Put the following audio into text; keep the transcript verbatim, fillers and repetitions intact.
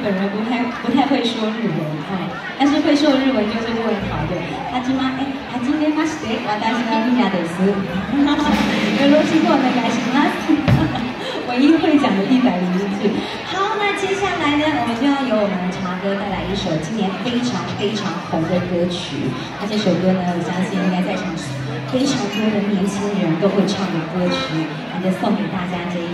本人不太不太会说日文啊，但是会说日文就是会好的。はじまえ、はじめまして、私はミナです。よろしくお願いします。唯一会讲的一百零一句。好，那接下来呢，我们就要由我们茶哥带来一首今年非常非常红的歌曲。那这首歌呢，我相信应该在场非常多的年轻人都会唱的歌曲，那就送给大家这一。